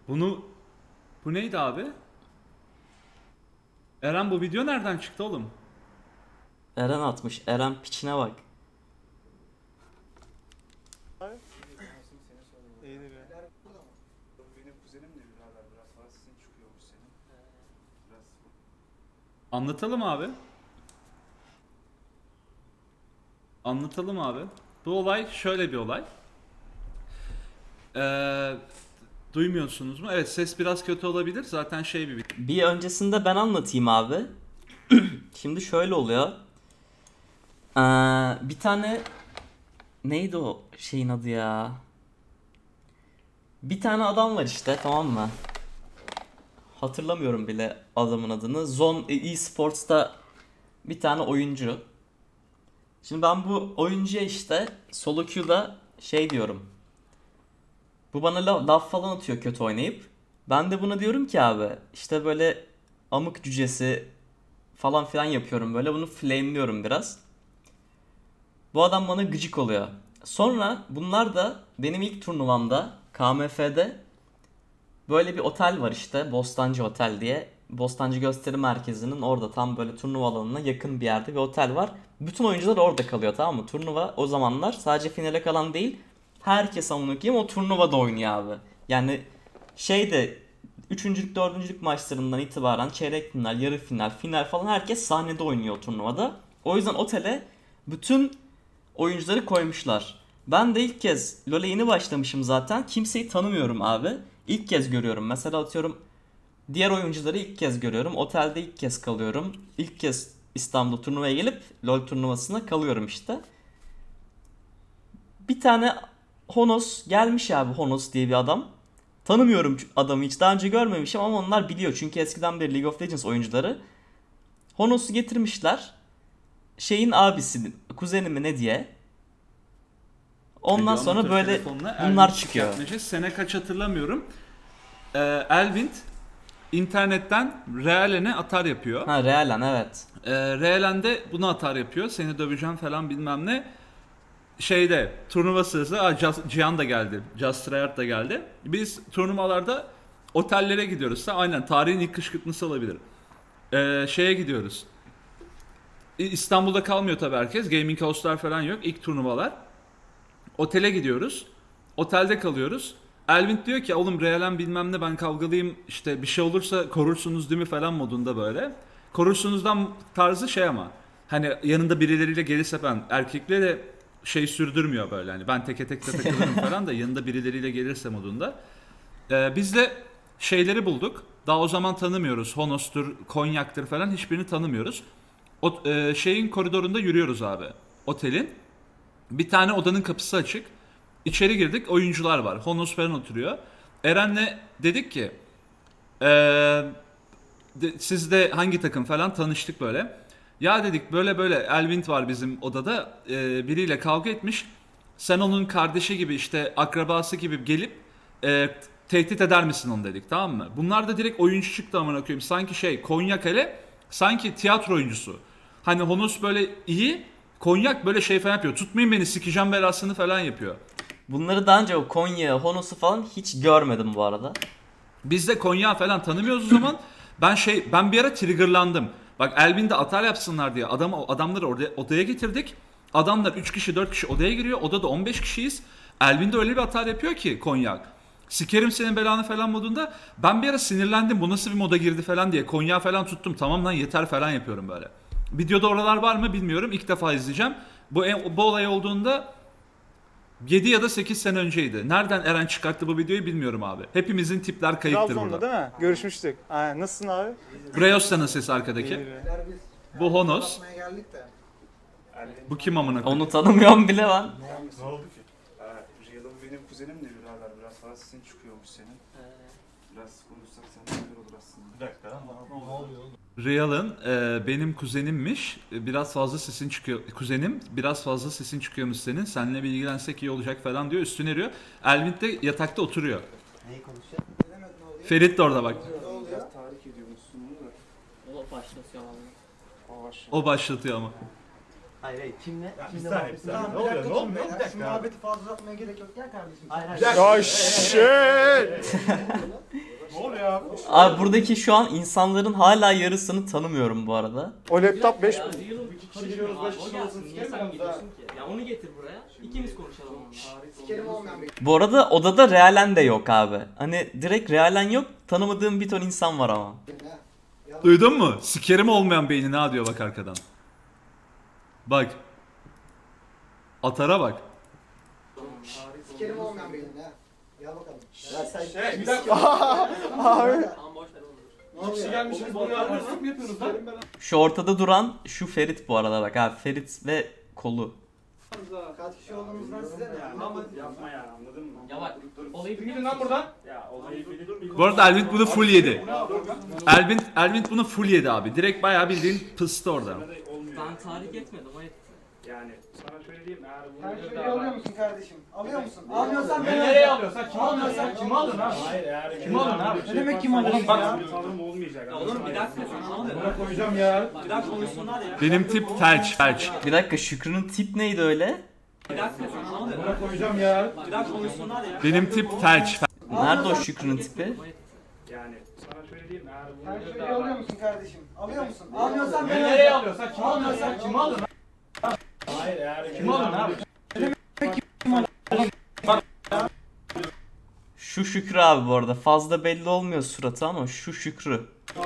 Bu neydi abi? Eren bu video nereden çıktı oğlum? Eren atmış. Eren piçine bak. İyidir ya. Benim kuzenim de birader biraz fazla sesin çıkıyormuş senin. Biraz Anlatalım abi. Anlatalım abi. Bu olay şöyle bir olay. Duymuyorsunuz mu? Evet, ses biraz kötü olabilir. Zaten şey bir... Bir öncesinde ben anlatayım abi. Şimdi şöyle oluyor. Bir tane neydi o şeyin adı ya? Bir tane adam var işte, tamam mı? Hatırlamıyorum bile adamın adını. Zone eSports'ta bir tane oyuncu. Şimdi ben bu oyuncuya işte solo queue'da şey diyorum. Bu bana laf falan atıyor kötü oynayıp. Ben de buna diyorum ki abi işte böyle amık cücesi falan filan yapıyorum böyle. Bunu flameliyorum biraz. Bu adam bana gıcık oluyor. Sonra bunlar da benim ilk turnuvamda KMF'de böyle bir otel var işte, Bostancı Otel diye. Bostancı Gösteri Merkezi'nin orada tam böyle turnuva alanına yakın bir yerde bir otel var. Bütün oyuncular orada kalıyor, tamam mı? Turnuva o zamanlar sadece finale kalan değil, herkes amına koyayım o turnuvada oynuyor abi. Yani şeyde üçüncülük, dördüncülük maçlarından itibaren çeyrek final, yarı final, final falan herkes sahnede oynuyor o turnuvada. O yüzden otele bütün oyuncuları koymuşlar. Ben de ilk kez LoL'e yeni başlamışım zaten. Kimseyi tanımıyorum abi. İlk kez görüyorum. Mesela atıyorum diğer oyuncuları ilk kez görüyorum. Otelde ilk kez kalıyorum. İlk kez İstanbul'da turnuvaya gelip LoL turnuvasına kalıyorum işte. Bir tane Honos gelmiş abi, Honos diye bir adam. Tanımıyorum adamı, hiç daha önce görmemişim ama onlar biliyor. Çünkü eskiden beri League of Legends oyuncuları. Honos'u getirmişler. Şeyin abisi, kuzeni mi ne diye. Ondan sonra böyle bunlar çıkıyor. Sene kaç hatırlamıyorum. Elvind internetten Realen'e atar yapıyor. Ha, Realen, evet. Realen de bunu atar yapıyor. Seni döveceğim falan bilmem ne. Şeyde turnuva sırası Cihan da geldi. Just Tryhard da geldi. Biz turnuvalarda otellere gidiyoruz. Aynen tarihin ilk kışkırtması olabilir. Şeye gidiyoruz. İstanbul'da kalmıyor tabii herkes. Gaming house'lar falan yok. İlk turnuvalar. Otele gidiyoruz. Otelde kalıyoruz. Elvin diyor ki oğlum Realen bilmem ne ben kavgalıyım işte bir şey olursa korursunuz değil mi falan modunda böyle. Korursunuzdan tarzı şey ama hani yanında birileriyle gelirse ben erkekle de şey sürdürmüyor böyle hani ben teke tek de takılırım falan da yanında birileriyle gelirse modunda. Biz de şeyleri bulduk. Daha o zaman tanımıyoruz. Honos'tur, Konyak'tır falan hiçbirini tanımıyoruz. Şeyin koridorunda yürüyoruz abi. Otelin. Bir tane odanın kapısı açık. İçeri girdik. Oyuncular var. Honos falan oturuyor. Eren'le dedik ki siz de hangi takım falan tanıştık böyle. Ya dedik böyle böyle Elvind var bizim odada. Biriyle kavga etmiş. Sen onun kardeşi gibi işte akrabası gibi gelip tehdit eder misin onu dedik, tamam mı? Bunlar da direkt oyuncu çıktı amına koyayım. Sanki şey Konyak hele sanki tiyatro oyuncusu. Hani Honos böyle iyi, Konyak böyle şey falan yapıyor. Tutmayın beni sikeceğim belasını falan yapıyor. Bunları daha önce o Konya, Honos'u falan hiç görmedim bu arada. Biz de Konya falan tanımıyoruz o zaman. Ben bir ara triggerlandım. Bak Elvin'de atar yapsınlar diye adamları odaya getirdik. Adamlar 3 kişi 4 kişi odaya giriyor. Odada 15 kişiyiz. Elvin'de öyle bir atar yapıyor ki Konyak. Sikerim senin belanı falan modunda. Ben bir ara sinirlendim. Bu nasıl bir moda girdi falan diye. Konya falan tuttum. Tamam lan yeter falan yapıyorum böyle. Videoda oralar var mı bilmiyorum. İlk defa izleyeceğim. Bu olay olduğunda 7 ya da 8 sene önceydi. Nereden Eren çıkarttı bu videoyu bilmiyorum abi. Hepimizin tipler kayıptır Trabzon'da burada. değil mi? Görüşmüştük. Aynen. Nasılsın abi? Breyos'tanın sesi arkadaki. İyidir ya. Bu Honos. geldik de. Bu kim amına koyayım? Onu tanımıyorum bile lan. ne oldu ki? Real'ın benim kuzenim de birader biraz fazla sesin çıkıyormuş senin. Biraz konuşsak sen güzel olur aslında. Bir dakika ama ne oluyor oğlum? Real'ın benim kuzenimmiş. Biraz fazla sesin çıkıyor. Kuzenim biraz fazla sesin çıkıyormuş senin. Seninle bir ilgilensek iyi olacak falan diyor. Üstüne eriyor. Elvin de yatakta oturuyor. Neyi konuşacak? Ferit de orada bak. Ne oluyor? Biraz tahrik ediyormuşsun bunu da. O başlatıyor abi. O başlatıyor ama. Hayır kimle? Bir Kimle saniye, bir saniye. Ne oluyor? Ne oluyor? Bir dakika. Şu muhabbeti fazla uzatmaya gerek yok gel kardeşim. Hayır Bir dakika. Ya shit. Ne oluyor abi? Abi buradaki şu an insanların hala yarısını tanımıyorum bu arada. O laptop 5 Ya Real'ın giriyoruz, beş o kişi gelsin. olsun, Niye sikerim sen ben geliyorsun ki? Ya onu getir buraya. İkimiz konuşalım onunla. Sikerim olmayan bir. Bu arada odada realen de yok abi. Hani direkt realen yok. Tanımadığım bir ton insan var ama. Duydun mu? Sikerim olmayan beynine ha diyor bak arkadan. Bak. Atara bak. Sikerim olmayan bir. Gel bakalım. Bir dakika. Abi. Tamam boş ver olur. Ne oluyor? Gelmişiz bunu yapıyoruz. Ne yapıyoruz lan? Şu ortada duran şu Ferit bu arada bak abi. Ferit ve kolu. Kaç kişi olduğumuzdan size ne? Yapma ya, anladın mı? Ya bak olayı Gidin lan buradan. Ya olayı bilip Bu arada Elvin bunu full yedi. Elvin bunu full yedi abi. Direkt bayağı bildiğin pıstı orada. olmuyor. ben tahrik etmedim o etti. Yani sana şöyle diyeyim, eğer Sen bunu şöyle alıyor musun kardeşim? Alıyor musun? Almıyorsan ben Nereye alıyorsun? Kim alıyorsun? Kim aldın abi? Hayır, eğer Kim alın abi? Ne demek kim alıyorsun ya? Tavrım olmayacak. Ya olur mu bir dakika sen ne oluyor? Buna koyacağım ya. Bir dakika konuşsunlar ya. Benim tip felç. Bir dakika Şükrü'nün tip neydi öyle? Bir dakika sen ne oluyor? Buna koyacağım ya. Bir dakika konuşsunlar ya. Benim tip felç. Nerede o Şükrü'nün tipi? Yani sana şöyle diyeyim, eğer Sen bunu şöyle alıyor musun kardeşim? Alıyor musun? Almıyorsan ben Nereye alıyorsun? Kim alıyorsun? Kim aldın? hayır, eğer Kim aldın abi? Şu Şükrü abi bu arada. Fazla belli olmuyor suratı ama şu Şükrü.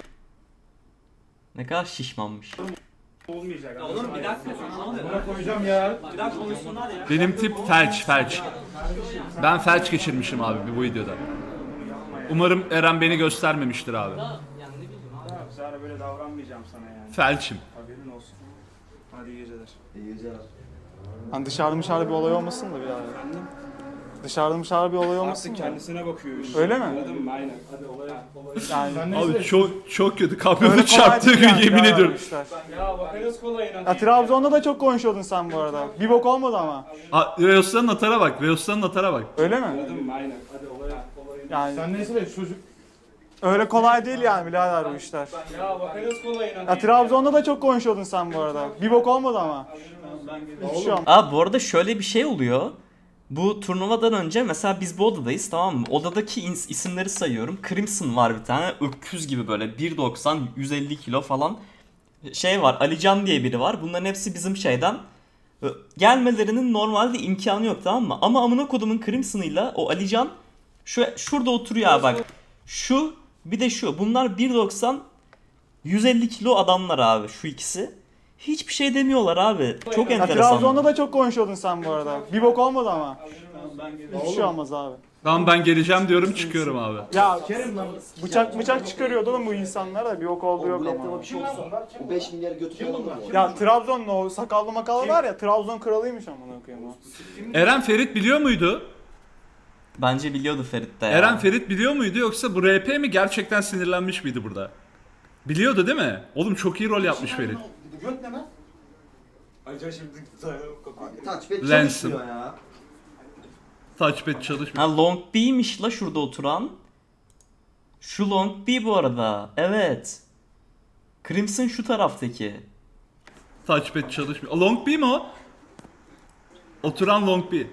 Ne kadar şişmanmış. olmayacak. Ya olur mu bir dakika sen ne oluyor? Buna koyacağım ya. Bir dakika konuşsunlar ya. Benim tip felç. Ben felç geçirmişim abi bu videoda. Umarım Eren beni göstermemiştir abi. Yani ne bileyim abi. Sonra böyle davranmayacağım sana yani. Felçim. Haberin olsun. Hadi iyi geceler. Hani dışarıda bir olay olmasın da birader. Dışarıda bir olay olmasın Artık da. kendisine bakıyor. Öyle mi? Anladın mı? Aynen. Hadi olaya. Yani Sen Abi neyse. çok kötü. öyle Kamyonu kolay çarptığı değil gün yani yemin birader ediyorum. bu işler. Ya bakarız kolayına. Ya Trabzon'da da çok konuşuyordun sen bu arada. Bir bok olmadı ama. Reos'tan atara bak. Öyle mi? Anladın mı? Aynen. Hadi olaya. Yani Sen neyse de çocuk. öyle kolay değil yani birader bu işler. Ya bakarız kolayına. Ya Trabzon'da da çok konuşuyordun sen bu arada. Bir bok olmadı ama. Hiçbir şey olmadı. Abi bu arada şöyle bir şey oluyor. Bu turnuvadan önce mesela biz bu odadayız, tamam mı? Odadaki isimleri sayıyorum. Crimson var bir tane. Öküz gibi böyle 1.90 150 kilo falan. Şey var, Alican diye biri var. Bunların hepsi bizim şeyden. Gelmelerinin normalde imkanı yok, tamam mı? Ama amına kodumun Crimson'ıyla o Alican şurada oturuyor abi bak. Şu bir de şu. Bunlar 1.90 150 kilo adamlar abi şu ikisi. Hiçbir şey demiyorlar abi. Çok Ya enteresan. Trabzon'da da çok konuşuyordun sen bu arada. Bir bok olmadı ama. Hiçbir şey olmaz abi. Tamam ben geleceğim diyorum çıkıyorum abi. Ya bıçak çıkarıyordu oğlum bu insanlar da bir bok oldu yok ama. O 5 milyarı götürüyor mu? Ya Trabzon'un o sakallı makallı var ya Trabzon kralıymış amına koyayım o. Eren Ferit biliyor muydu? Bence biliyordu Ferit de ya. Eren Ferit biliyor muydu yoksa bu RP mi gerçekten sinirlenmiş miydi burada? Biliyordu değil mi? Oğlum çok iyi rol yapmış Ferit. Göt ne lan? Ayrıca şimdi Touchpad Lensim. çalışmıyor ya. Touchpad çalışmıyor. Ha Long B'ymiş la şurada oturan. Şu Long B bu arada. Evet. Crimson şu taraftaki. Touchpad çalışmıyor. Long B mi o? Oturan Long B.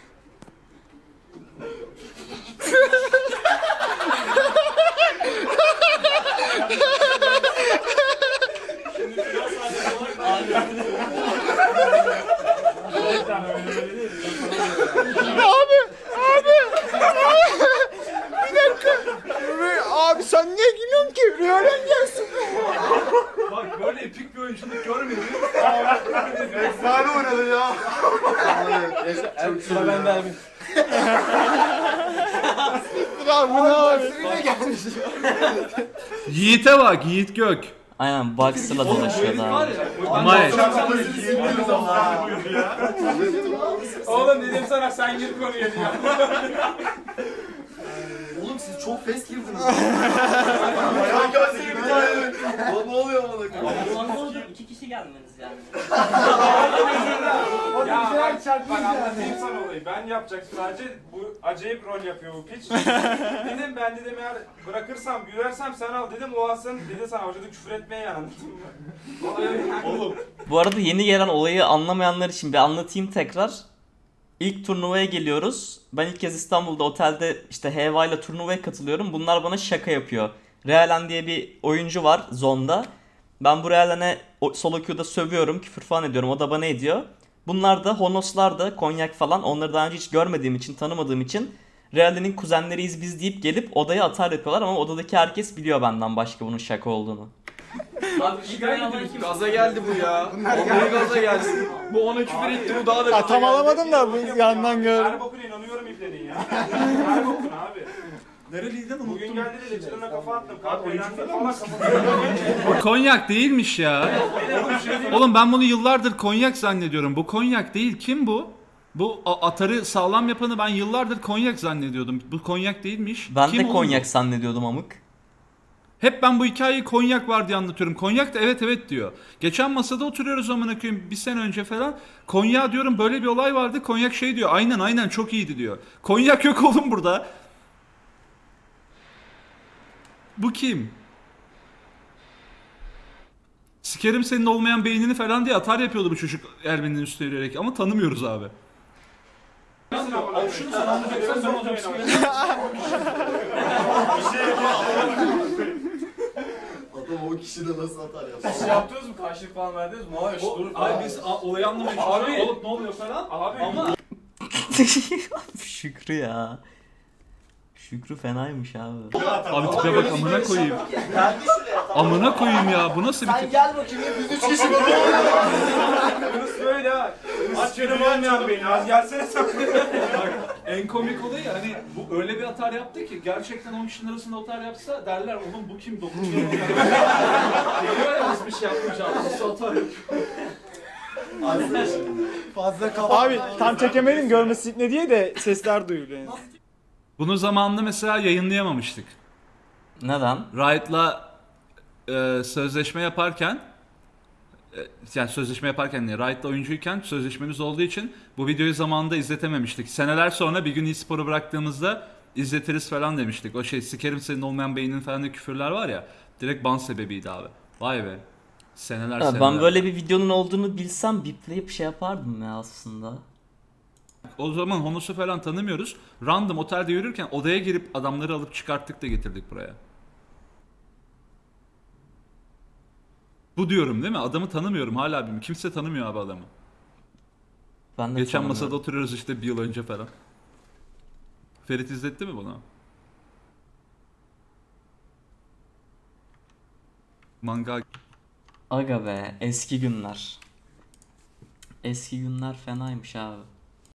Abi sen niye gülüyorsun ki? Rüyadan gelsin. Bak böyle epik bir oyunculuk görmedim. Efsane oynadı ya. Sıra bende abi. Ya bu ne abi? Yiğit'e bak Yiğit Gök. Aynen Boxer'la dolaşıyordu abi. May. Oğlum dedim sana sen gir konuya diye. Oğlum siz çok fes girdiniz. Ne oluyor bana? Ulan ne oldu? 2 kişi gelmeniz yani. Bak anlatayım sana olayı. Ben yapacaktım sadece. Bu acayip rol yapıyor bu piç. Dedim ben dedim eğer bırakırsam gülersem sen al dedim. O alsın dedi sana hoca da küfür etmeye yan anladın mı? Oğlum. Bu arada yeni gelen olayı anlamayanlar için bir anlatayım tekrar. İlk turnuvaya geliyoruz. Ben ilk kez İstanbul'da otelde işte Heva ile turnuvaya katılıyorum. Bunlar bana şaka yapıyor. Realen diye bir oyuncu var Zonda. Ben bu Realen'e solo queue'da sövüyorum, küfür falan ediyorum. O da bana ediyor. Bunlar da Honoslar da Konyak falan. Onları daha önce hiç görmediğim için, tanımadığım için Realen'in kuzenleriyiz biz deyip gelip odaya atar yapıyorlar ama odadaki herkes biliyor benden başka bunun şaka olduğunu. Abi iyi dayanan kim? Gaza geldi bu ya. Vallahi gaza gelsin. Bu ona küfür etti, bu daha da Ya tam alamadım da bu yandan gör. Her bokuna inanıyorum iplerin ya. Her bokuna abi. Nereliydin unuttum. Bugün geldi de leclerine kafa attım. Kanka eğlenceli falan kafa. O konyak değilmiş ya. Oğlum ben bunu yıllardır konyak zannediyorum. Bu konyak değil. Kim bu? Bu atarı sağlam yapanı ben yıllardır konyak zannediyordum. Bu konyak değilmiş. Ben Kim de oğlum konyak bu? zannediyordum amık. Hep ben bu hikayeyi konyak var diye anlatıyorum. Konyak da evet evet diyor. Geçen masada oturuyoruz amına koyayım bir sene önce falan. Konyak diyorum böyle bir olay vardı. Konyak şey diyor. Aynen çok iyiydi diyor. Konyak yok oğlum burada. Bu kim? Sikerim senin olmayan beynini falan diye atar yapıyordu bu çocuk Ermeni'nin üstüne yürüyerek ama tanımıyoruz abi. Şunu sen anlayacaksan ben hocam Adam o kişi de nasıl atar ya? Siz yaptınız mı? Karşılık falan verdiniz mi? Hayır, dur. Ay biz olayı anlamaya Abi. çalışıyoruz. Olup ne oluyor falan. Abi Ama Şükrü ya. Şükrü fenaymış abi. abi tipe bak amına koyayım. Geldi şuraya. Tamam. Amına koyayım ya. Bu nasıl bir Sen tip? gel bakayım ya biz 3 kişi burası böyle ha. Aç benim olmayan beyni. Az gelsene sen. En komik olayı hani bu öyle bir atar yaptı ki gerçekten 10 kişinin arasında atar yapsa derler oğlum bu kim dokunuyor. Geliyor ya bir şey yapmış abi. Nasıl atar yapıyor? Fazla kafa. Abi tam çekemedim görmesi ne diye de sesler duyuluyor. Yani. Bunu zamanında mesela yayınlayamamıştık. Neden? Riot'la sözleşme yaparken yani sözleşme yaparken ne? Riot'la oyuncuyken sözleşmemiz olduğu için bu videoyu zamanında izletememiştik. Seneler sonra bir gün e-sporu bıraktığımızda izletiriz falan demiştik. O şey sikerim senin olmayan beynin falan da küfürler var ya. Direkt ban sebebiydi abi. Vay be. Seneler Ya seneler. ben böyle bir videonun olduğunu bilsem bipleyip şey yapardım ya aslında. O zaman Honos'u falan tanımıyoruz. Random otelde yürürken odaya girip adamları alıp çıkarttık da getirdik buraya. Bu diyorum değil mi? Adamı tanımıyorum hala bilmiyorum. Kimse tanımıyor abi adamı. Ben de Geçen tanımıyorum. masada oturuyoruz işte bir yıl önce falan. Ferit izletti mi bunu? Manga Aga be eski günler. Eski günler fenaymış abi.